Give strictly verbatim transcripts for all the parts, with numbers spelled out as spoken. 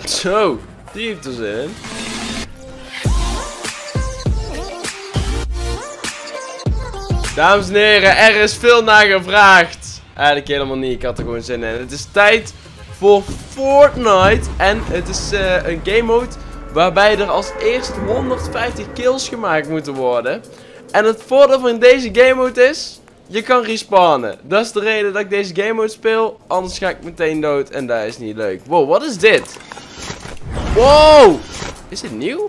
Zo, die heeft er zin in. Dames en heren, er is veel naar gevraagd. Eigenlijk helemaal niet, ik had er gewoon zin in. Het is tijd voor Fortnite. En het is uh, een game mode waarbij er als eerst honderdvijftig kills gemaakt moeten worden. En het voordeel van deze game mode is, je kan respawnen. Dat is de reden dat ik deze game mode speel. Anders ga ik meteen dood en dat is niet leuk. Wow, wat is dit? Wow! Is dit nieuw?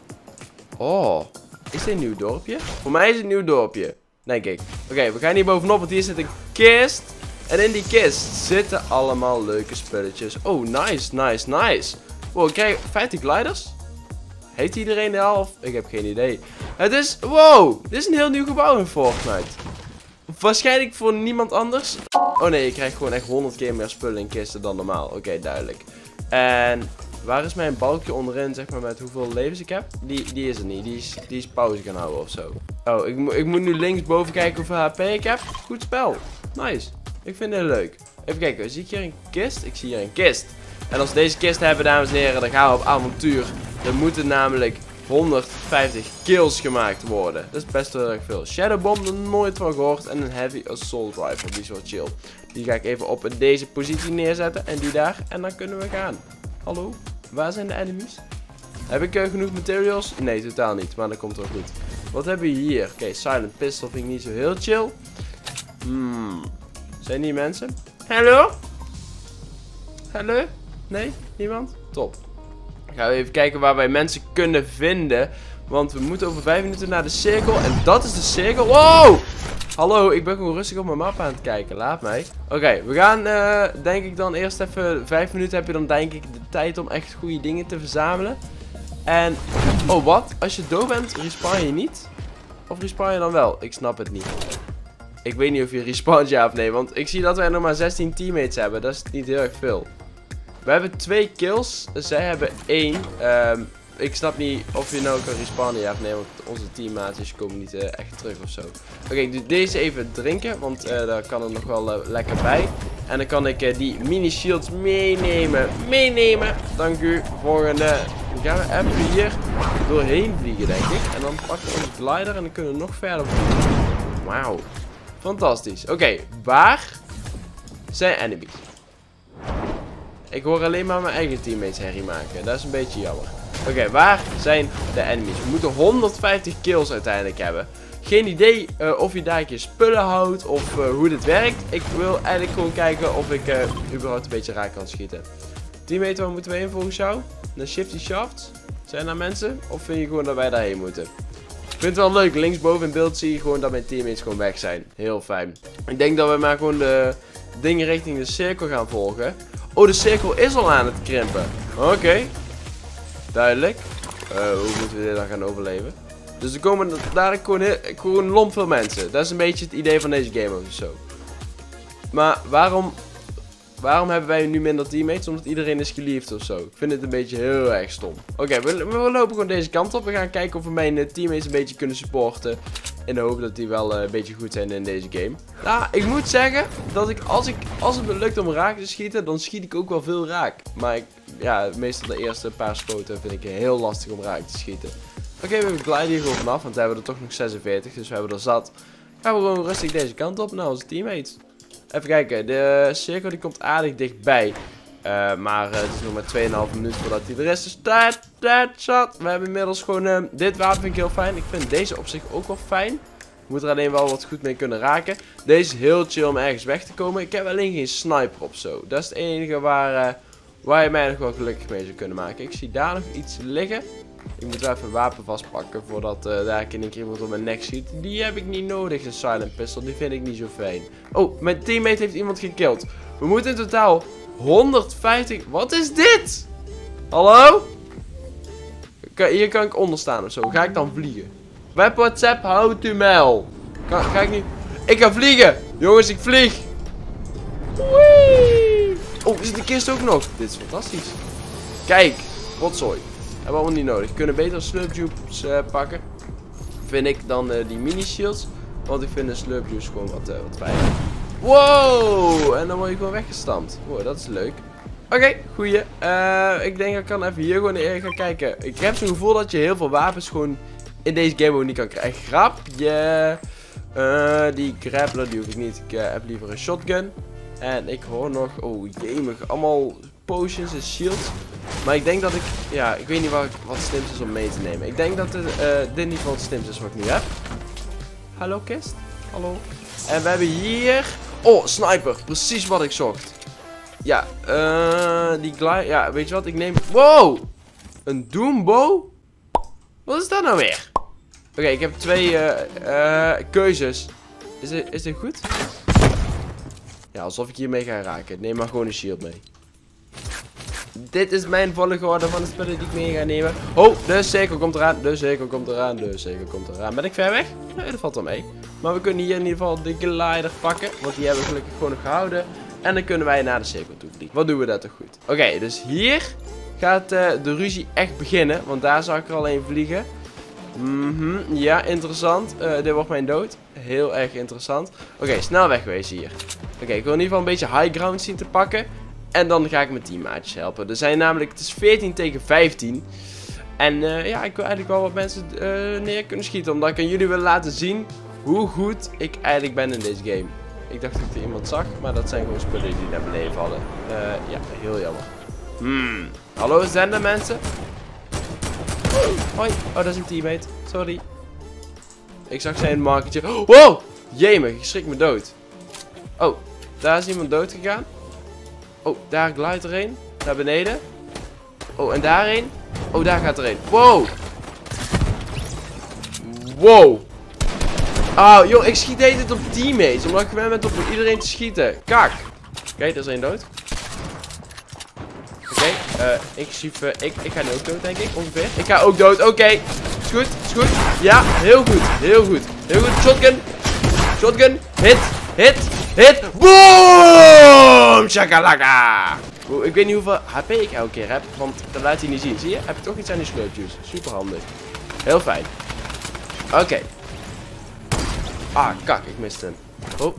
Oh, is dit een nieuw dorpje? Voor mij is het een nieuw dorpje. Denk ik. Oké, okay, we gaan hier bovenop, want hier zit een kist. En in die kist zitten allemaal leuke spulletjes. Oh, nice, nice, nice. Wow, ik krijg vijftig gliders. Heeft iedereen er al? Of? Ik heb geen idee. Het is, wow, dit is een heel nieuw gebouw in Fortnite. Waarschijnlijk voor niemand anders. Oh nee, je krijgt gewoon echt honderd keer meer spullen in kisten dan normaal. Oké, okay, duidelijk. En waar is mijn balkje onderin, zeg maar, met hoeveel levens ik heb? Die, die is er niet. Die is, die is pauze gaan houden of zo. Oh, ik, ik moet nu linksboven kijken hoeveel H P ik heb. Goed spel. Nice. Ik vind het heel leuk. Even kijken, zie ik hier een kist? Ik zie hier een kist. En als we deze kist hebben, dames en heren, dan gaan we op avontuur. Er moeten namelijk honderdvijftig kills gemaakt worden. Dat is best wel erg veel. Shadowbomb, er nooit van gehoord. En een Heavy Assault Rifle, die is wel chill. Die ga ik even op deze positie neerzetten. En die daar. En dan kunnen we gaan. Hallo? Waar zijn de enemies? Heb ik uh, genoeg materials? Nee, totaal niet. Maar dat komt wel goed. Wat hebben we hier? Oké, okay, Silent Pistol vind ik niet zo heel chill. Hmm. Zijn hier mensen? Hallo? Hallo? Nee? Niemand? Top. Dan gaan we even kijken waar wij mensen kunnen vinden. Want we moeten over vijf minuten naar de cirkel. En dat is de cirkel. Wow! Hallo, ik ben gewoon rustig op mijn map aan het kijken. Laat mij. Oké, okay, we gaan uh, denk ik dan eerst even... Vijf minuten heb je dan denk ik de tijd om echt goede dingen te verzamelen. En... Oh, wat? Als je dood bent, respawn je niet? Of respawn je dan wel? Ik snap het niet. Ik weet niet of je respawnt ja of nee. Want ik zie dat wij nog maar zestien teammates hebben. Dat is niet heel erg veel. We hebben twee kills. Zij hebben één. Um, ik snap niet of je nou kan respawnen ja of nee. Want onze teammaatjes komen niet uh, echt terug of zo. Oké, okay, ik doe deze even drinken. Want uh, daar kan er nog wel uh, lekker bij. En dan kan ik uh, die mini shields meenemen. Meenemen. Dank u. Volgende. Dan gaan we even hier doorheen vliegen denk ik. En dan pakken we onze glider. En dan kunnen we nog verder vliegen. Wauw. Fantastisch. Oké, okay, waar zijn enemies? Ik hoor alleen maar mijn eigen teammates herrie maken. Dat is een beetje jammer. Oké, okay, waar zijn de enemies? We moeten honderdvijftig kills uiteindelijk hebben. Geen idee uh, of je daar een keer spullen houdt of uh, hoe dit werkt. Ik wil eigenlijk gewoon kijken of ik uh, überhaupt een beetje raak kan schieten. Teammate, waar moeten we heen volgens jou? Naar Shifty Shafts? Zijn er mensen? Of vind je gewoon dat wij daarheen moeten? Ik vind het wel leuk. Linksboven in beeld zie je gewoon dat mijn teammates gewoon weg zijn. Heel fijn. Ik denk dat we maar gewoon de dingen richting de cirkel gaan volgen. Oh, de cirkel is al aan het krimpen. Oké. Okay. Duidelijk. Uh, hoe moeten we dit dan gaan overleven? Dus er komen dadelijk gewoon, heel, gewoon lomp veel mensen. Dat is een beetje het idee van deze game of zo. Maar waarom... Waarom hebben wij nu minder teammates? Omdat iedereen is geliefd of zo. Ik vind het een beetje heel erg stom. Oké, okay, we, we lopen gewoon deze kant op. We gaan kijken of we mijn uh, teammates een beetje kunnen supporten. In de hoop dat die wel uh, een beetje goed zijn in deze game. Nou, ik moet zeggen dat ik als, ik, als het me lukt om raak te schieten, dan schiet ik ook wel veel raak. Maar ik, ja, meestal de eerste paar schoten vind ik heel lastig om raak te schieten. Oké, okay, we gliden hier gewoon vanaf, want we hebben er toch nog zesenveertig. Dus we hebben er zat. Gaan we gewoon rustig deze kant op naar onze teammates. Even kijken, de cirkel die komt aardig dichtbij. Uh, maar uh, het is nog maar twee komma vijf minuut voordat hij er is. Dus dat, dat zat. We hebben inmiddels gewoon... Uh, dit wapen vind ik heel fijn. Ik vind deze op zich ook wel fijn. Je moet er alleen wel wat goed mee kunnen raken. Deze is heel chill om ergens weg te komen. Ik heb alleen geen sniper of zo. Dat is het enige waar, uh, waar je mij nog wel gelukkig mee zou kunnen maken. Ik zie daar nog iets liggen. Ik moet wel even een wapen vastpakken voordat uh, daar in één keer iemand op mijn nek schiet. Die heb ik niet nodig, een silent pistol. Die vind ik niet zo fijn. Oh, mijn teammate heeft iemand gekild. We moeten in totaal honderdvijftig... Wat is dit? Hallo? Hier kan ik onder staan of zo. Ga ik dan vliegen? Web WhatsApp, how to mail. Ga, ga ik nu... Ik ga vliegen! Jongens, ik vlieg! Wee! Oh, is de kist ook nog? Dit is fantastisch. Kijk, rotzooi. Hebben we allemaal niet nodig. We kunnen beter slurp juice uh, pakken. Vind ik dan uh, die mini shields. Want ik vind de slurp juice gewoon wat, uh, wat fijner. Wow! En dan word je gewoon weggestampt. Wow, dat is leuk. Oké, Oké, okay, goeie. Uh, ik denk dat ik kan even hier gewoon even gaan kijken. Ik heb zo'n gevoel dat je heel veel wapens gewoon in deze game ook niet kan krijgen. Grapje. Uh, die grappler die hoef ik niet. Ik uh, heb liever een shotgun. En ik hoor nog, oh jemig, allemaal potions en shields. Maar ik denk dat ik, ja, ik weet niet wat, wat het slimst is om mee te nemen. Ik denk dat het, uh, dit niet wat het slimst is wat ik nu heb. Hallo kist? Hallo? En we hebben hier, oh sniper, precies wat ik zocht. Ja, uh, die glide, ja, weet je wat, ik neem, wow! Een doombow? Wat is dat nou weer? Oké, okay, ik heb twee uh, uh, keuzes. Is dit, is dit goed? Ja, alsof ik hiermee ga raken. Neem maar gewoon een shield mee. Dit is mijn volgorde van de spullen die ik mee ga nemen. Oh, de cirkel komt eraan. De cirkel komt eraan. De cirkel komt eraan. Ben ik ver weg? Nee, dat valt wel mee. Maar we kunnen hier in ieder geval de glider pakken. Want die hebben we gelukkig gewoon nog gehouden. En dan kunnen wij naar de cirkel toe vliegen. Wat doen we dat toch goed? Oké, okay, dus hier gaat uh, de ruzie echt beginnen. Want daar zag ik er al een vliegen. Mhm, ja, interessant. Uh, dit wordt mijn dood. Heel erg interessant. Oké, okay, snel wegwezen hier. Oké, okay, ik wil in ieder geval een beetje high ground zien te pakken. En dan ga ik mijn teammaatjes helpen. Er zijn namelijk, het is veertien tegen vijftien. En uh, ja, ik wil eigenlijk wel wat mensen uh, neer kunnen schieten. Omdat ik aan jullie wil laten zien hoe goed ik eigenlijk ben in deze game. Ik dacht dat ik er iemand zag, maar dat zijn gewoon spullen die naar beneden vallen. Uh, ja, heel jammer. Hmm. Hallo, zijn er mensen? Hoi. Oh, dat is een teammate. Sorry. Ik zag zijn markertje. Oh, wow! Jemig, ik schrik me dood. Oh, daar is iemand dood gegaan. Oh, daar glijdt er een. Naar beneden. Oh, en daarheen. Oh, daar gaat er een. Wow! Wow! Oh, joh, ik schiet de hele tijd op teammates. Omdat ik gewend ben om op iedereen te schieten. Kak. Oké, okay, er is één dood. Oké, okay, uh, ik, uh, ik, ik ga nu ook dood, denk ik, ongeveer. Ik ga ook dood, oké. Okay. Is goed, is goed. Ja, heel goed, heel goed. Heel goed, shotgun. Shotgun, hit, hit, hit. Boom! Shakalaka! Oeh, ik weet niet hoeveel H P ik elke keer heb, want dat laat hij niet zien. Zie je? Heb ik toch iets aan die sleutjes. Super handig. Heel fijn. Oké. Okay. Ah, kak, ik miste hem. Oh.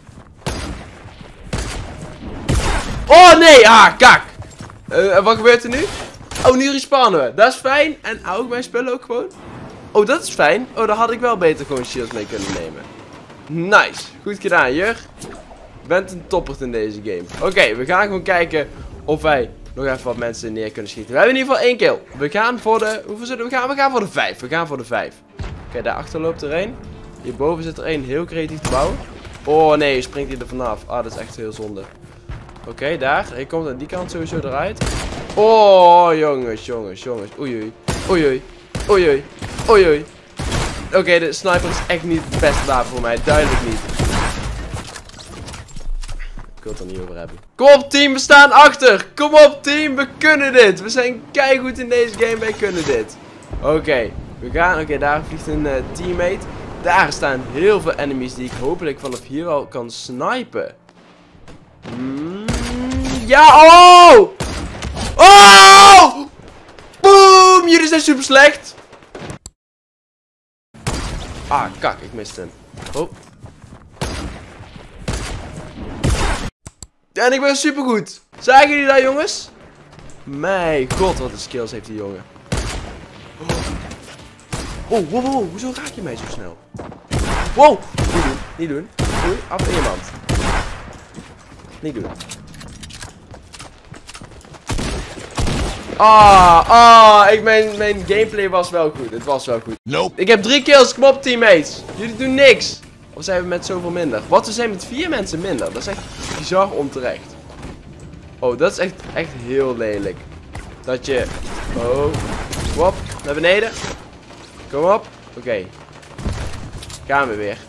Oh, nee! Ah, kak! Uh, wat gebeurt er nu? Oh, nu respawnen we. Dat is fijn. En ook mijn spullen ook gewoon. Oh, dat is fijn. Oh, daar had ik wel beter gewoon shields mee kunnen nemen. Nice. Goed gedaan, Jur. Je bent een toppert in deze game. Oké, okay, we gaan gewoon kijken of wij nog even wat mensen neer kunnen schieten. We hebben in ieder geval één kill. We gaan voor de... Hoeveel zullen we gaan? We gaan voor de vijf. We gaan voor de vijf. Oké, okay, daarachter loopt er één. Hierboven zit er één heel creatief te bouwen. Oh nee, springt hij er vanaf. Ah, dat is echt heel zonde. Oké, okay, daar. Hij komt aan die kant sowieso eruit. Oh, jongens, jongens, jongens. Oei, oei. Oei, oei. Oei, oei. Oei, oei. Oké, okay, de sniper is echt niet het beste wapen voor mij. Duidelijk niet. Ik wil het er niet over hebben. Kom op, team. We staan achter. Kom op, team. We kunnen dit. We zijn keigoed in deze game. Wij kunnen dit. Oké. Okay, we gaan. Oké, okay, daar vliegt een uh, teammate. Daar staan heel veel enemies die ik hopelijk vanaf hier al kan snipen. Mm, ja, oh! Oh! Boom! Jullie zijn super slecht. Ah, kak, ik miste hem. Oh. En ik ben super goed. Zagen jullie dat, jongens? Mijn god, wat een skills heeft die jongen. Oh, wow, wow, hoezo raak je mij zo snel? Wow! Niet doen, niet doen. Oei, af iemand. Niet doen. Ah, ah, ik, mijn, mijn gameplay was wel goed. Het was wel goed. Nope. Ik heb drie kills, kom op teammates. Jullie doen niks. Of zijn we met zoveel minder? Wat, we zijn met vier mensen minder. Dat is echt bizar onterecht. Oh, dat is echt, echt heel lelijk. Dat je... Oh. Kom op, naar beneden. Kom op. Oké. Okay. Gaan we weer.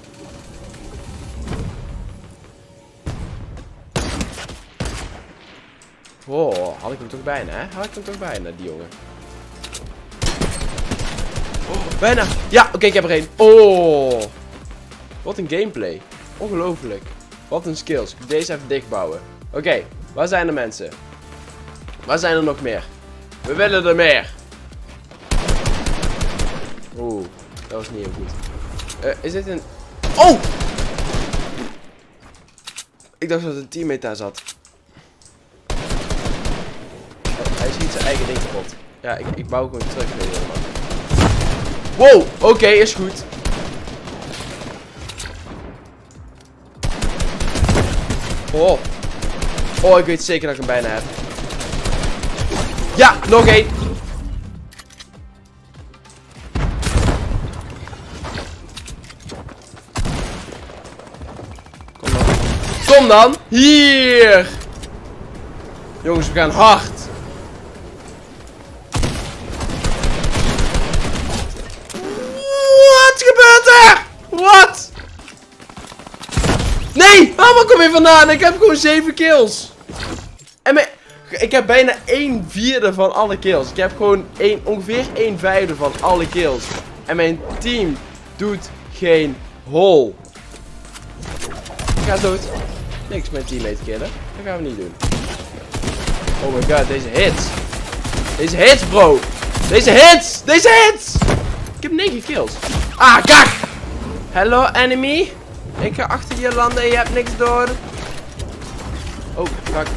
Oh, had ik hem toch bijna, hè? Had ik hem toch bijna, die jongen. Oh, bijna. Ja, oké, okay, ik heb er één. Oh. Wat een gameplay. Ongelooflijk. Wat een skills. Ik moet deze even dichtbouwen. Oké, okay, waar zijn er mensen? Waar zijn er nog meer? We willen er meer. Oeh, dat was niet heel goed. Uh, is dit een... Oh! Ik dacht dat een teammate daar zat. Oh, hij schiet zijn eigen ding kapot. Ja, ik, ik bouw gewoon terug. Nee, wow, oké, okay, is goed. Oh. Oh, ik weet zeker dat ik hem bijna heb. Ja, nog één. Kom dan. Kom dan. Hier. Jongens, we gaan hard. Wat gebeurt er? Wat? Nee! Oh, waar kom je vandaan? Ik heb gewoon zeven kills. En mijn... Ik heb bijna een vierde van alle kills. Ik heb gewoon een, ongeveer een vijfde van alle kills. En mijn team doet geen hol. Ik ga dood. Niks mijn teammate killen. Dat gaan we niet doen. Oh my god, deze hits. Deze hits, bro. Deze hits. Deze hits. Ik heb negen kills. Ah, kak. Hello, enemy. Ik ga achter je landen en je hebt niks door. Oh, kak.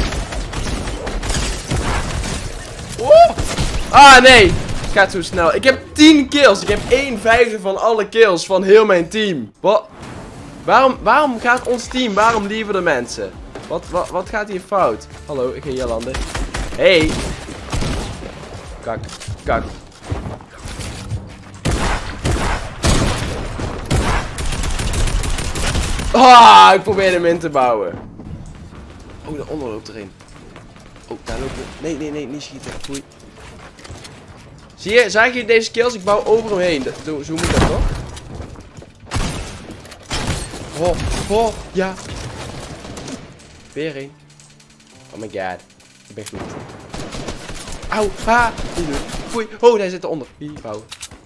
Oh. Ah, nee. Het gaat zo snel. Ik heb tien kills. Ik heb een vijfde van alle kills van heel mijn team. Wat? Waarom, waarom gaat ons team? Waarom lieven de mensen? Wat, wat, wat gaat hier fout? Hallo, ik ga hier landen. Hey. Kak. Kak. Ah, ik probeer hem in te bouwen. Oh, daaronder loopt er een. Oh, daar loopt er... Nee, nee, nee, niet schieten. Oei. Zie je, zag je deze kills? Ik bouw over hem heen. Zo, zo moet dat toch? Oh, oh, ja. Weer een. Oh my god. Ik ben goed. Auw, ha. Oei. Oh, daar zit eronder. Hier, bouwen.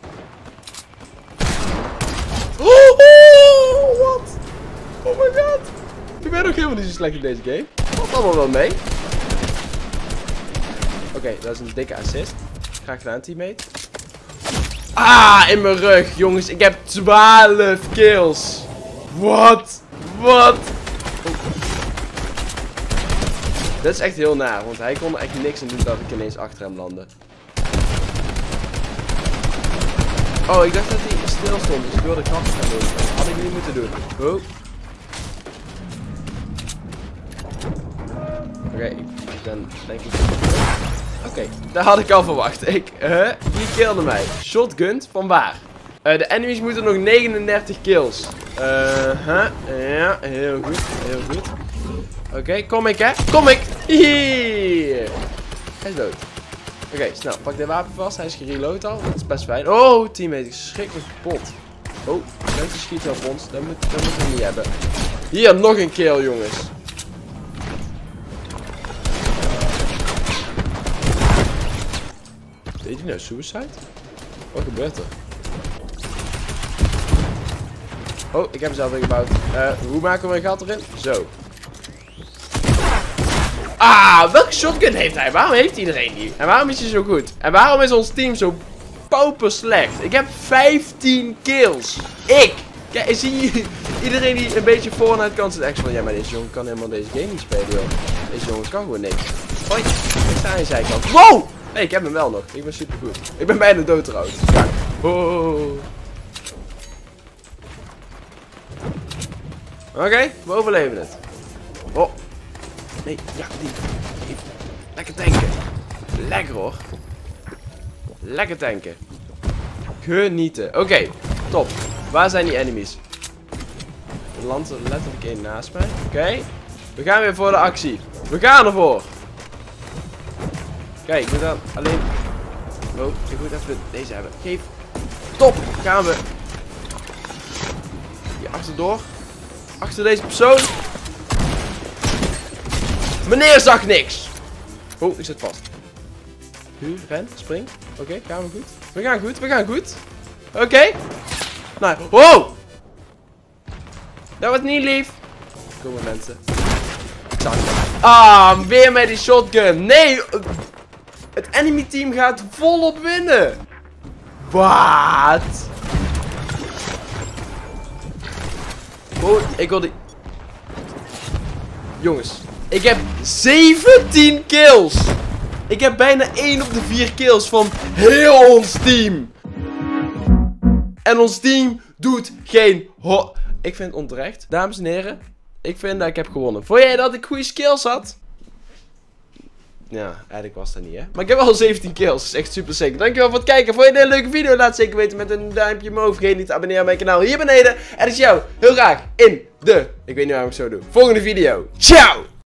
Oh, oh, wat? Oh my god. Ik ben ook helemaal niet zo slecht in deze game. Valt allemaal wel mee. Oké, okay, dat is een dikke assist. Graag gedaan, teammate. Ah, in mijn rug. Jongens, ik heb twaalf kills. Wat? Wat? Oh. Dat is echt heel naar, want hij kon er echt niks aan doen dat ik ineens achter hem landde. Oh, ik dacht dat hij stil stond, dus ik wilde krachten gaan doen. Dat had ik niet moeten doen. Oh. Oké, okay, ik ben denk ik... Oké, okay, daar had ik al verwacht. Ik, uh, die killde mij. Shotgun, van waar? Uh, de enemies moeten nog negenendertig kills. Uh, huh? Ja, heel goed, heel goed. Oké, okay, kom ik hè? Kom ik! Hier! Hij is dood. Oké, okay, snel, pak dit wapen vast. Hij is gereload al, dat is best fijn. Oh, teammate, ik schrik me kapot. Oh, mensen schieten op ons. Dat, moet, dat moeten we niet hebben. Hier, nog een kill, jongens. Deed hij nou suicide? Wat gebeurt er? Oh, ik heb hem zelf ingebouwd. Uh, hoe maken we een gat erin? Zo. Ah, welke shotgun heeft hij? Waarom heeft iedereen die? En waarom is hij zo goed? En waarom is ons team zo pauper slecht? Ik heb vijftien kills. Ik! Kijk, zie je iedereen die een beetje Fortnite kan zit echt van, ja, maar deze jongen kan helemaal deze game niet spelen, joh. Deze jongen kan gewoon niks. Hoi, ik sta aan je zijkant. Wow! Nee, ik heb hem wel nog. Ik ben super goed. Ik ben bijna dood trouwens. Kijk. Oh. Oké, okay, we overleven het. Oh. Nee, ja, die. Lekker tanken. Lekker hoor. Lekker tanken. Genieten. Oké, okay, top. Waar zijn die enemies? Er landt er letterlijk één naast mij. Oké. Okay. We gaan weer voor de actie. We gaan ervoor. Kijk, ik moet dan alleen... Oh, ik moet even deze hebben. Geef. Top. Gaan we. Hier achterdoor. Achter deze persoon. Meneer zag niks. Oh, ik zit vast. Nu, ren, spring. Oké, okay, gaan we goed. We gaan goed, we gaan goed. Oké. Okay. Nou, wow. Dat was niet lief. Kom maar mensen. Zak. Ah, weer met die shotgun. Nee. Het enemy team gaat volop winnen. Wat? Oh, ik wil die... Jongens, ik heb zeventien kills. Ik heb bijna één op de vier kills van heel ons team. En ons team doet geen ho... Ik vind het onterecht. Dames en heren, ik vind dat ik heb gewonnen. Vond jij dat ik goede skills had? Ja, eigenlijk was dat niet, hè. Maar ik heb wel zeventien kills. Dat is echt super sick. Dankjewel voor het kijken. Vond je dit een leuke video? Laat het zeker weten met een duimpje omhoog. Vergeet niet te abonneren op mijn kanaal hier beneden. En ik zie jou heel graag in de... Ik weet niet waarom ik zo doe. Volgende video. Ciao!